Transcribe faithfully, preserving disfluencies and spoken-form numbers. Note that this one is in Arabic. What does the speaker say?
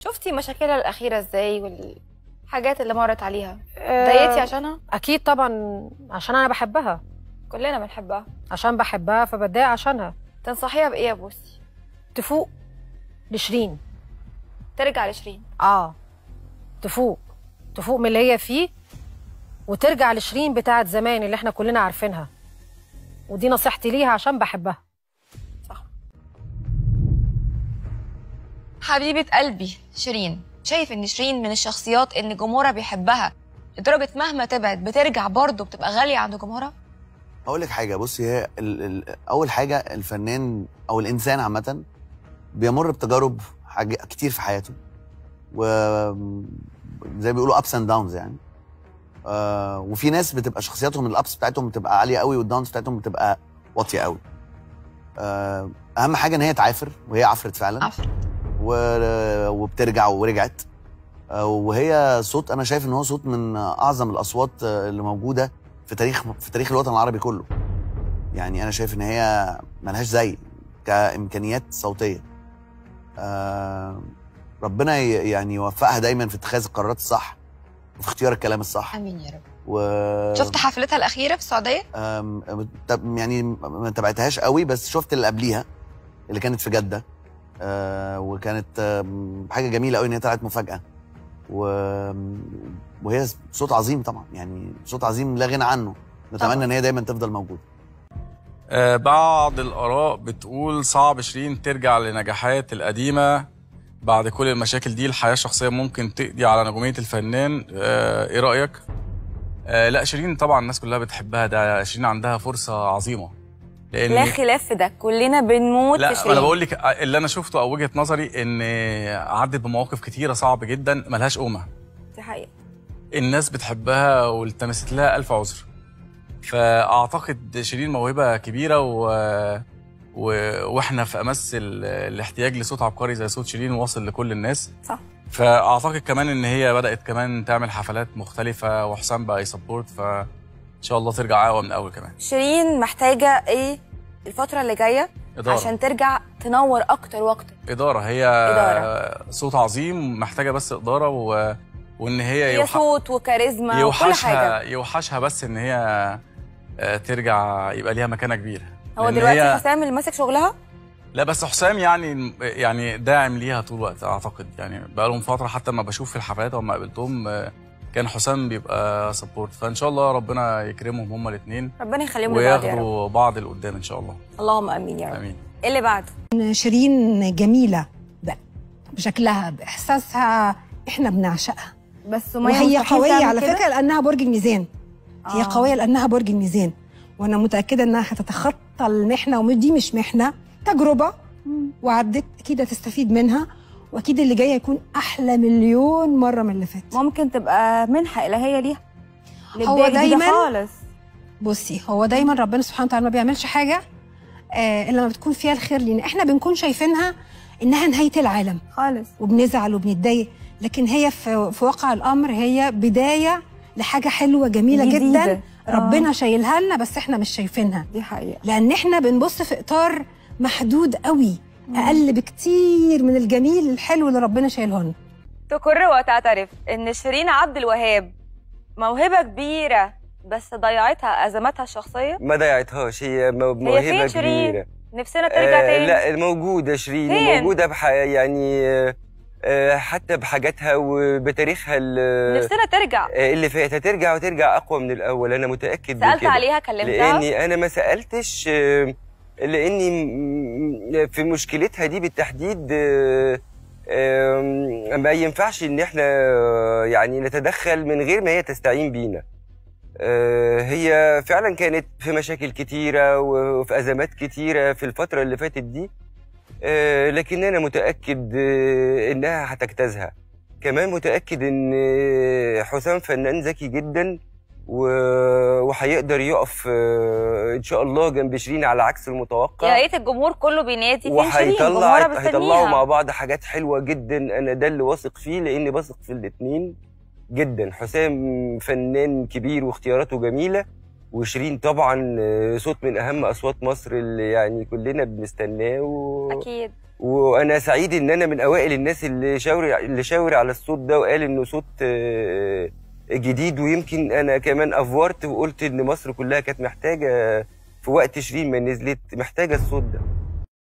شفتي مشاكلها الاخيره ازاي والحاجات اللي مرت عليها؟ ضايقتي عشانها؟ اكيد طبعا، عشان انا بحبها. كلنا بنحبها. عشان بحبها فبتضايق عشانها. تنصحيها بايه يا بوسي؟ تفوق لشيرين. ترجع لشيرين. اه تفوق تفوق من اللي هي فيه وترجع لشيرين بتاعت زمان اللي احنا كلنا عارفينها. ودي نصيحتي ليها عشان بحبها. صح. حبيبة قلبي شيرين، شايف ان شيرين من الشخصيات اللي جمهورها بيحبها لدرجة مهما تبعد بترجع برضه بتبقى غالية عند جمهورها؟ هقول لك حاجة، بصي، هي ال ال أول حاجة الفنان أو الإنسان عامة بيمر بتجارب حاجة كتير في حياته، و زي بيقولوا ups and downs يعني. آه وفي ناس بتبقى شخصياتهم الابس بتاعتهم بتبقى عاليه قوي والداونز بتاعتهم بتبقى واطيه قوي. آه اهم حاجه ان هي تعافر، وهي عفرت فعلا. عفرت وبترجع ورجعت. آه وهي صوت، انا شايف ان هو صوت من اعظم الاصوات اللي موجوده في تاريخ في تاريخ الوطن العربي كله. يعني انا شايف ان هي ملهاش زي كامكانيات صوتيه. آه ربنا يعني يوفقها دايما في اتخاذ القرارات الصح وفي اختيار الكلام الصح. امين يا رب. و... شفت حفلتها الاخيره في السعوديه؟ أم... يعني ما تابعتهاش قوي، بس شفت اللي قبليها اللي كانت في جده. أه... وكانت حاجه جميله قوي ان هي طلعت مفاجاه. و... وهي صوت عظيم طبعا، يعني صوت عظيم لا غنى عنه. نتمنى ان هي دايما تفضل موجوده. أه بعض الاراء بتقول صعب شيرين ترجع لنجاحات القديمه بعد كل المشاكل دي. الحياه الشخصيه ممكن تقضي على نجوميه الفنان. أه ايه رايك؟ أه لا، شيرين طبعا الناس كلها بتحبها. ده شيرين عندها فرصه عظيمه. لان لا خلاف في ده، كلنا بنموت في شيرين. لا انا بقول لك اللي انا شفته او وجهه نظري ان عدت بمواقف كتيره صعب جدا ملهاش قومه. دي حقيقه. الناس بتحبها والتمست لها الف عذر. فاعتقد شيرين موهبه كبيره و... و... واحنا في امس ال... الاحتياج لصوت عبقري زي صوت شيرين واصل لكل الناس. صح. فاعتقد كمان ان هي بدات كمان تعمل حفلات مختلفه وحسام بقى يسبورت، فان شاء الله ترجع اقوى من الاول كمان. شيرين محتاجه ايه الفتره اللي جايه إدارة. عشان ترجع تنور اكتر واكتر؟ اداره. هي إدارة. صوت عظيم، محتاجه بس اداره و... وان هي هي يوح... صوت وكاريزما يوحشها... وكل حاجه. يوحشها بس ان هي ترجع يبقى ليها مكانه كبيره. هو دلوقتي هي... حسام اللي ماسك شغلها؟ لا بس حسام يعني يعني داعم ليها طول الوقت اعتقد. يعني بقى لهم فتره حتى ما بشوف في الحفلات وما قابلتهم كان حسام بيبقى سبورت. فان شاء الله ربنا يكرمهم هما الاثنين، ربنا يخليهم لبعض يا رب، وياخدوا بعض لقدام ان شاء الله. اللهم امين يا رب. امين. ايه اللي بعده؟ شيرين جميله بشكلها باحساسها، احنا بنعشقها. بس وهي قويه على فكره لانها برج الميزان. آه. هي قويه لانها برج الميزان، وانا متاكده انها هتتخطى المحنه، ودي مش محنه، تجربه وعدت، اكيد هتستفيد منها، واكيد اللي جاي هيكون احلى مليون مره من اللي فات. ممكن تبقى منحه الهيه ليها. هو دايما خالص. بصي، هو دايما ربنا سبحانه وتعالى ما بيعملش حاجه آه الا لما بتكون فيها الخير لينا. احنا بنكون شايفينها انها نهايه العالم خالص، وبنزعل وبنتضايق، لكن هي في, في واقع الامر هي بدايه لحاجه حلوه جميله جديدة. جدا. ربنا آه. شايلها لنا بس احنا مش شايفينها. دي حقيقه، لان احنا بنبص في اطار محدود قوي، اقل بكتير من الجميل الحلو اللي ربنا شايله لنا. تقر وتعترف ان شيرين عبد الوهاب موهبه كبيره بس ضيعتها ازماتها الشخصيه؟ ما ضيعتهاش، هي موهبه هي فين شيرين؟ كبيره. نفسنا ترجع آه تاني. لا موجوده شيرين، موجوده بح يعني آه حتى بحاجاتها وبتاريخها نفسنا ترجع. آه اللي فات هترجع وترجع اقوى من الاول، انا متاكد من كده. سالت عليها كلمتها؟ لاني انا ما سالتش آه لاني في مشكلتها دي بالتحديد آه آه ما ينفعش ان احنا يعني نتدخل من غير ما هي تستعين بينا. آه هي فعلا كانت في مشاكل كتيره وفي ازمات كتيره في الفتره اللي فاتت دي، آه لكن انا متاكد آه انها هتجتازها. كمان متاكد ان حسام فنان ذكي جدا وهيقدر يقف ان شاء الله جنب شيرين على عكس المتوقع. يا ريت الجمهور كله بينادي فين شيرين، وهيطلع هيطلعوا مع بعض حاجات حلوه جدا. انا ده اللي واثق فيه لاني بثق في الاثنين جدا. حسام فنان كبير واختياراته جميله، وشيرين طبعا صوت من اهم اصوات مصر اللي يعني كلنا بنستناه و... اكيد وانا سعيد ان انا من اوائل الناس اللي شاور اللي شاور على الصوت ده وقال انه صوت جديد. ويمكن انا كمان افورت وقلت ان مصر كلها كانت محتاجه في وقت شيرين ما نزلت محتاجه الصوت ده.